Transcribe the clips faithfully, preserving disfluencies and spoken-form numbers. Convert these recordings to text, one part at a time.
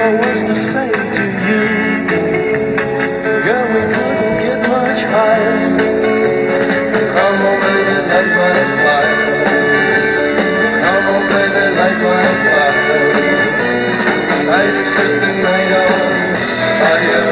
I was to say to you, girl, we couldn't get much higher. Come on, baby, light my fire. Come on, baby, light my fire. Try to set the night on fire.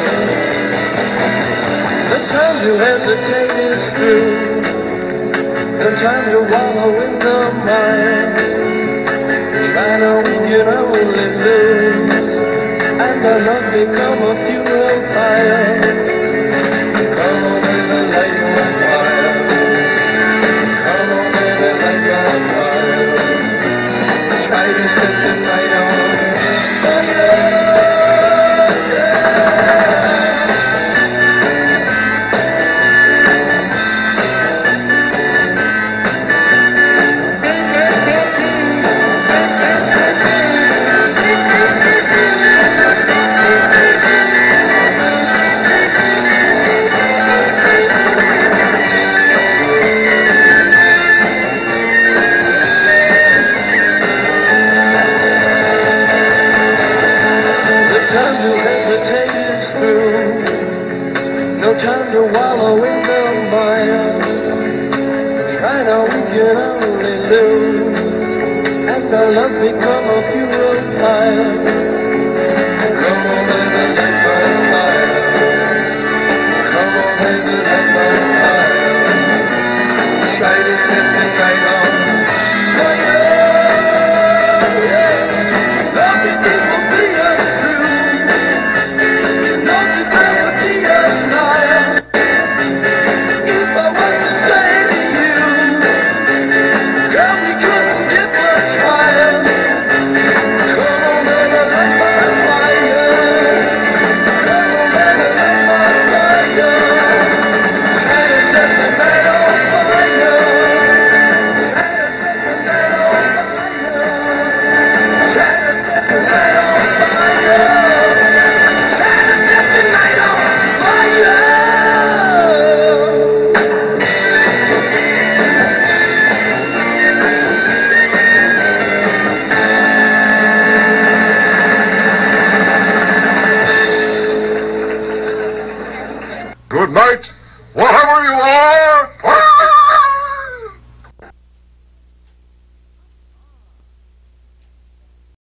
The time to hesitate is through. No time to wallow in the mire. Try to win, you only lose, and our love become a funeral pyre. Come on, baby, light my fire. Come on, baby, light my fire. Try to set the night on fire. No time to wallow in the mire. Try now, we can only lose, and our love become a funeral pyre.